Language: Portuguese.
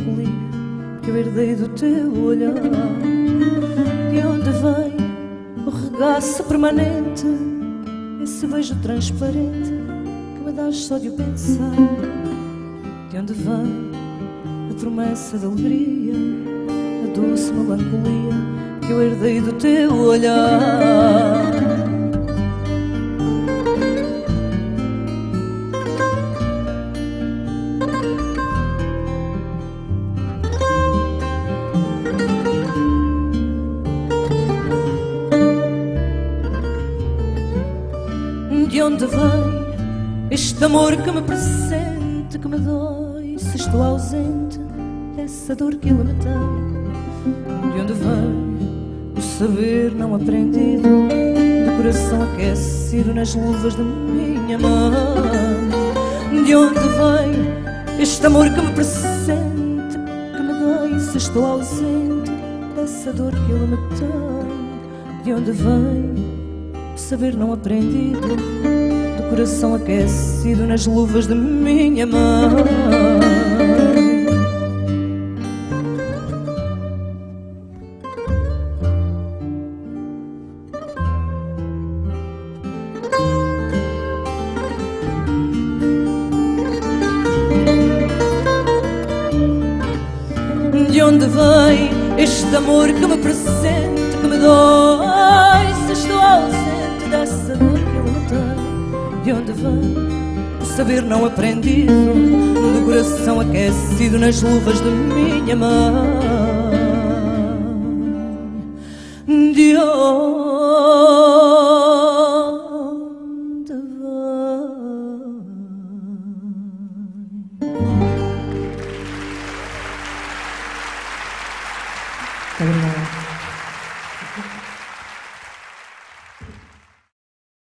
melancolia que eu herdei do teu olhar. De onde vem o regaço permanente, esse beijo transparente que me dás só de o pensar? De onde vem a promessa de alegria, a doce melancolia que eu herdei do teu olhar? De onde vem este amor que me pressente, que me dói se estou ausente, essa dor que ele me tem? De onde vem o saber não aprendido, do coração aquecido nas luvas de minha mãe? De onde vem este amor que me pressente, que me dói se estou ausente, essa dor que ele me tem? De onde vem saber não aprendido, do coração aquecido nas luvas de minha mãe? De onde vem este amor que me presente, que me dói se estou ausente, dessa dor que ele me tem? De onde vem o saber não aprendido, do coração aquecido nas luvas de minha mãe? De onde vem? Obrigada.